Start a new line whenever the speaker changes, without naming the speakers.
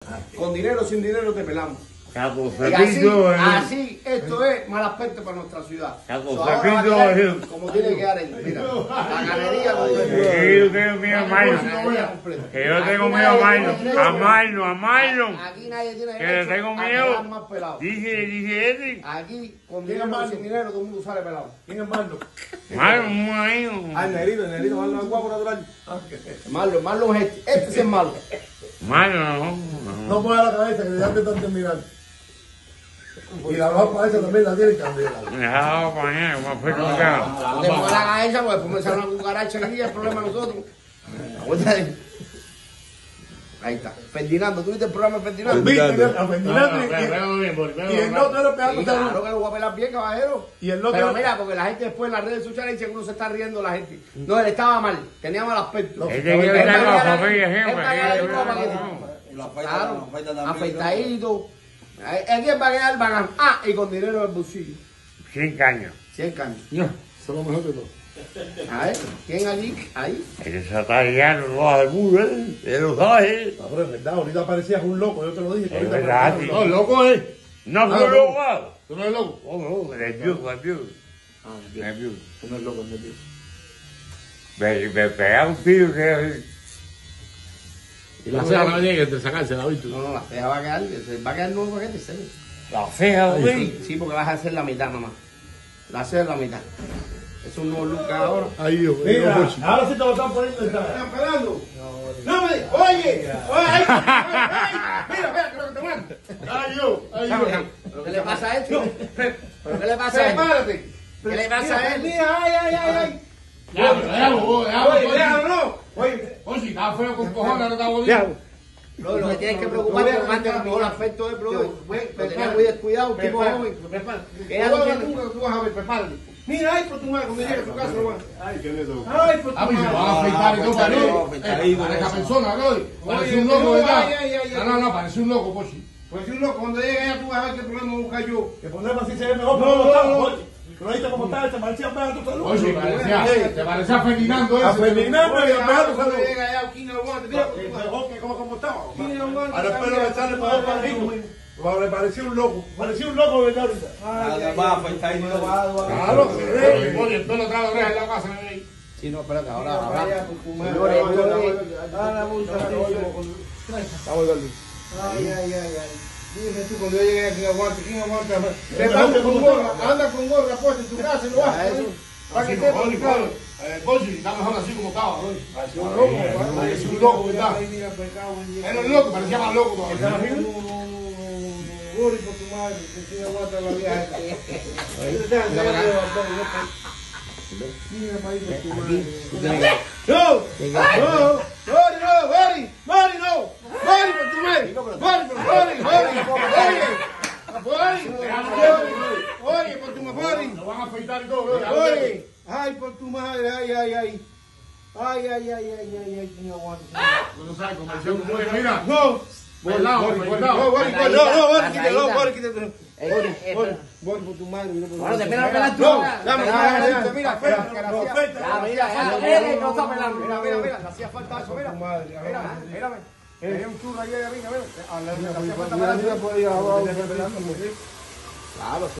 Con dinero o sin dinero te pelamos.
Capo
Y así,
Cepillo,
así, esto es mal aspecto para nuestra ciudad.
Capo
So, ahora va a
Cepillo,
quedar como tiene que quedar ahí. Mira, la galería como tiene que quedar.
que yo tengo miedo a
La
Marlon.
galería completa.
Que yo tengo
Aquí
miedo a
nadie
Marlon.
tiene
A
derecho.
Marlon, a Marlon.
Aquí nadie tiene
Que le
derecho
tengo
a
miedo.
quedar más pelado.
Dice ese.
Aquí, con dinero o sin dinero, todo el mundo sale pelado.
¿Quién es Marlon?
Marlon, un ahí.
Ah, el negrito, Marlon es guapo natural.
Marlon es este. Este sí es malo.
Marlon, no.
No mueva la cabeza, que ya te están terminando. Y la ropa esa también la tienen candela.
Me dejaba pañar, como fue con cara.
No te pongas la cabeza porque después me sale una cucaracha aquí y el problema es nosotros. Aguanta. Ahí está. Ferdinando, ¿tú viste el programa de Ferdinando?
¿Viste? A
No,
Ferdinando
no, pero bien,
y el otro era pegando
Sí, claro que lo voy a pelar bien, caballero.
Y el otro
Pero
era-
mira, porque la gente después en las redes sociales dice que uno se está riendo la gente. No, él estaba mal, tenía mal aspecto.
Él quiere estar con la familia
Él
siempre.
paga la ropa que
Y lo afeita,
claro,
lo afeita también.
afeitadito. ¿En quién va a quedar? Van a... Ah, y con dinero en el bolsillo.
5 años.
100 caños.
Eso es lo mejor de todo.
A ver, ¿quién allí? Ahí.
Él se está guiando, no va al muro, él lo sabe.
No, pero es verdad, ahorita parecías un loco, yo te lo dije. que
Es
ahorita
verdad,
parecías
sí.
un loco.
loco es.
No
Ah,
fue
no.
loco.
¿Tú no eres loco?
Oh, no, nervioso.
Ah,
Nervioso.
tú no eres loco, es nervioso.
Me pegaba un tiro que...
Y la ceja no tiene que sacarse la vista.
No, la ceja va a quedar, va a quedar nuevo paquete, serio.
La ceja, güey.
Sí, sí, porque vas a hacer la mitad nomás. La hacer la mitad. Es un nuevo look ahora.
Ay, Dios mío.
Mira,
Ahora sí te lo están poniendo en cara.
¿Están pelando? No me digas, oye, mira, creo que te mando.
Ay, Dios. Ay, Dios.
¿Pero qué le pasa a esto? ¿Pero qué le pasa a él? ¿Qué le pasa a él?
ay.
Oye, si está feo con cojones, no está bonito.
Lo que tienes que preocuparte es más el mejor aspecto del producto. Lo tenías muy descuidado, un tipo joven. Que ya no tiene...
Tú vas a ver, prepárate. Mira, ay, por tu madre, cuando llegue a tu casa, lo vas.
Ay, qué lindo.
Ay, por tu
A mí se
madre.
van a afeitar y todo para
afeitadito,
para esa persona, ¿no? Parece
Oye,
un loco,
no,
¿verdad?
ay.
No, parece un loco, Pochi.
Pues si un loco, cuando llegue allá tú vas a ver qué problema busca yo. Que ponerme así se ve mejor.
No.
¿No viste cómo está? Se parecía a tu salud.
Oye, te parecía a Ferdinando ese.
A Ferdinando y a tu salud.
Cuando llega allá, aquí no aguanta. Mira,
¿Cómo estaba?
aquí no aguanta.
Ahora espero que sale para rico. Me parecía un loco. Parecía un loco, ¿verdad?
Va a afeitar y todo.
Claro,
Oye, el pelo trae oreja en la casa, me ve.
Sí, no, espérate, ahora.
Dime tú, cuando yo llegue aquí, ¿quién aguanta? Anda con gorra puesta en tu casa y lo haces. Para que esté publicado.
Pochi, está mejor así como estaba, ¿no?
Parecía un loco,
Parecía un loco, ¿verdad? Era un loco, parecía más loco todavía.
Gori por tu madre, que si aguanta la vieja. Mira, país por tu madre. No, Oye, por tu madre.
Lo van a afeitar y todo, ¿no?
Oye, ay, por tu madre, ay. Ay, ¿quién aguanta?
Tú no sabes, como decía un güey, mira.
No,
Pelado, pelado.
Bori por tu madre.
Bueno, te espera pelar tú. Mira, no está pelando. Mira, le hacía falta eso, mira. Mírame. Tenía un churro ayer, mira. Le hacía falta pelar.
Mira,
Claro,